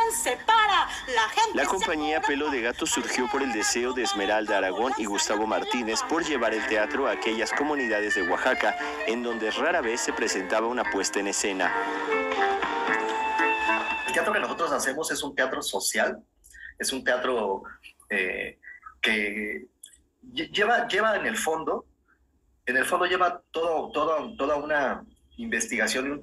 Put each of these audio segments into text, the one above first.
se para, la gente La compañía Pelo de Gato surgió por el deseo de Esmeralda Aragón y Gustavo Martínez por llevar el teatro a aquellas comunidades de Oaxaca en donde rara vez se presentaba una puesta en escena. El teatro que nosotros hacemos es un teatro social, es un teatro que lleva en el fondo lleva toda una investigación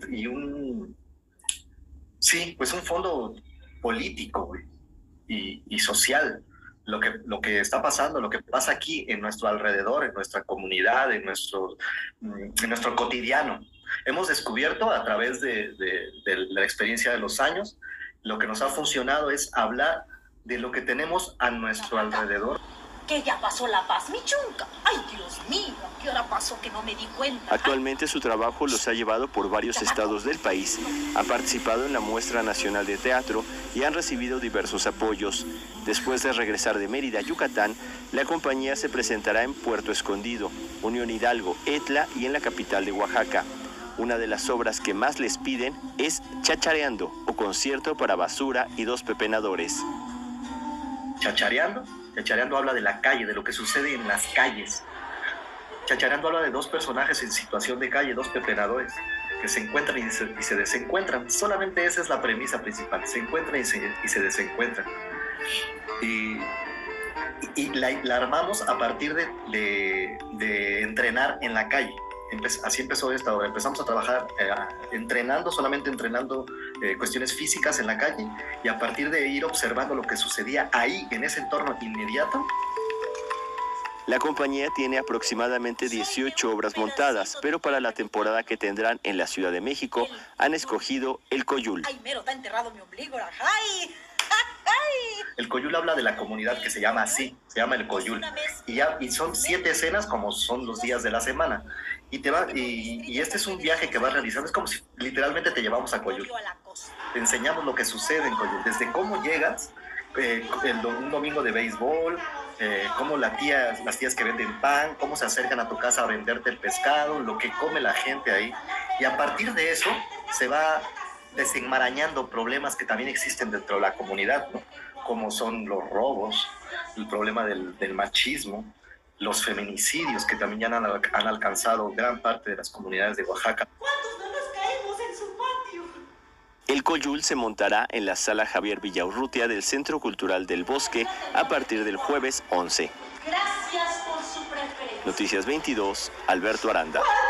pues un fondo político y social. Lo que está pasando, lo que pasa aquí en nuestro alrededor, en nuestra comunidad, en nuestro cotidiano. Hemos descubierto a través de la experiencia de los años, lo que nos ha funcionado es hablar de lo que tenemos a nuestro alrededor. Que ya pasó la paz, mi chunca. Ay, Dios mío, ¿qué hora pasó que no me di cuenta? Actualmente su trabajo los ha llevado por varios estados del país. Ha participado en la Muestra Nacional de Teatro y han recibido diversos apoyos. Después de regresar de Mérida, Yucatán, la compañía se presentará en Puerto Escondido, Unión Hidalgo, Etla y en la capital de Oaxaca. Una de las obras que más les piden es Chachareando, o concierto para basura y dos pepenadores. Chachareando habla de la calle, de lo que sucede en las calles. Chachareando habla de dos personajes en situación de calle, dos pepenadores, que se encuentran y se desencuentran. Solamente esa es la premisa principal, se encuentran y se desencuentran. Y la armamos a partir de entrenar en la calle. Así empezó esta obra. Empezamos a trabajar solamente entrenando cuestiones físicas en la calle, y a partir de ir observando lo que sucedía ahí, en ese entorno inmediato. La compañía tiene aproximadamente 18 obras montadas, pero para la temporada que tendrán en la Ciudad de México han escogido El Coyul. Ay, mero, está enterrado mi ombligo. Ay. El Coyul habla de la comunidad que se llama así, se llama El Coyul. Y son 7 escenas como son los días de la semana. Y este es un viaje que vas realizando, es como si literalmente te llevamos a Coyul. Te enseñamos lo que sucede en Coyul, desde cómo llegas, un domingo de béisbol, cómo las tías que venden pan, cómo se acercan a tu casa a venderte el pescado, lo que come la gente ahí. Y a partir de eso se va desenmarañando problemas que también existen dentro de la comunidad, ¿no? Como son los robos, el problema del machismo, los feminicidios que también ya han alcanzado gran parte de las comunidades de Oaxaca. ¿Cuántos no nos caemos en su patio? El Coyul se montará en la Sala Javier Villaurrutia del Centro Cultural del Bosque a partir del jueves 11. Gracias por su preferencia. Noticias 22, Alberto Aranda.